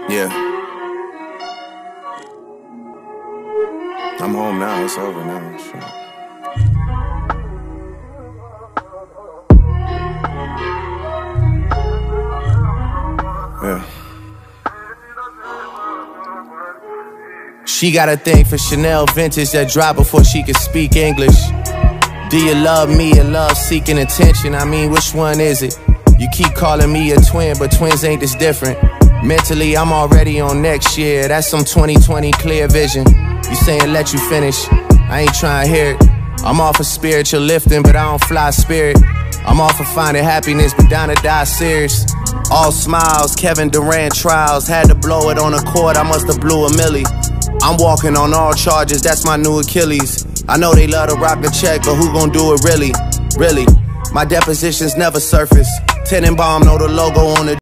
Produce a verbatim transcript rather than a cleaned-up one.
Yeah. I'm home now, it's over now. Sure. Yeah. She got a thing for Chanel vintage that dropped before she could speak English. Do you love me or love seeking attention? I mean, which one is it? You keep calling me a twin, but twins ain't this different. Mentally, I'm already on next year. That's some twenty twenty clear vision. You saying let you finish, I ain't trying to hear it. I'm off of spiritual lifting, but I don't fly spirit. I'm off of finding happiness, but down to die serious. All smiles, Kevin Durant trials. Had to blow it on a court, I must have blew a milli. I'm walking on all charges, that's my new Achilles. I know they love to rock the check, but who gon' do it really? Really? My depositions never surface. Tenenbaum know the logo on the